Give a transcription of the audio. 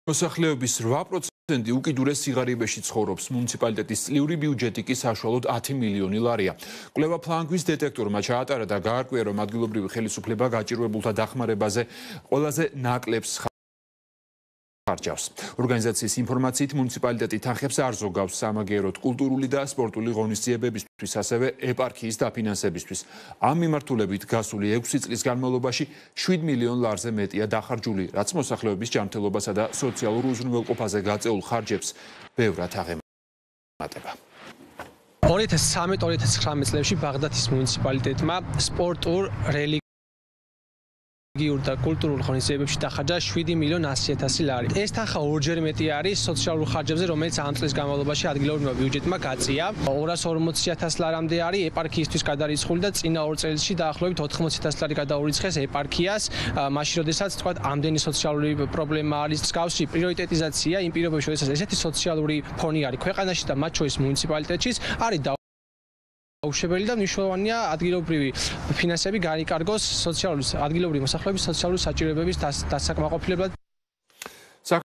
მოსახლეობის 8% უკიდურეს სიღარიბეში ცხოვრობს. მუნიციპალიტეტის წლიური ბიუჯეტი კი საშუალოდ 10 მილიონი ლარია. კვლევა ფლანგვის დეტექტორმა ჩაატარა და გაარკვია, რომ ადგილობრივი ხელისუფლება გაჭირვებულთა დახმარებაზე ყველაზე ნაკლებს ხარჯავს. ორგანიზაციის ინფორმაციით მუნიციპალიტეტი თანხებს არ ზოგავს სამაგიეროდ კულტურული და სპორტული ღონისძიებებისთვის, ასევე ეპარქიის დაფინანსებისთვის. ამ მიმართულებით გასული 6 წლის განმავლობაში 7 მილიონ ლარზე მეტია დახარჯული, რაც მოსახლეობის ჯანმრთელობასა და სოციალურ უზრუნველყოფაზე გაწეულ ხარჯებს ბევრად აღემატება. 2013-2019 წლებში ბაღდათის მუნიციპალიტეტმა სპორტულ და კულტურულ ღონისძიებებში დახარჯა 7 მილიონ 100.000 ლარი. ეს თანხა ორჯერ მეტი არის სოციალურ ხარჯებზე, რომელიც ამ წლის განმავლობაში ადგილობრივმა ბიუჯეტმა გაწია. 240.000 ლარამდე არის ეპარქიისთვის გადარიცხული და წინა 2 წელიწადში დაახლოებით 80.000 ლარი გადაურიცხეს ეპარქიას. მაშინ როდესაც თქვა ამდენი სოციალური პრობლემა არის, მსგავსი პრიორიტეტიზაცია იმ პირობებში, როდესაც ესეთი სოციალური ფონი არის ქვეყანაში და მათ შორის მუნიციპალიტეტშიც არის აუშვებელი და მნიშვნელოვანია ადგილობრივი ფინანსები გაიკარგოს ადგილობრივი მოსახლეობის სოციალური საჭიროებების დასაკმაყოფილებლად.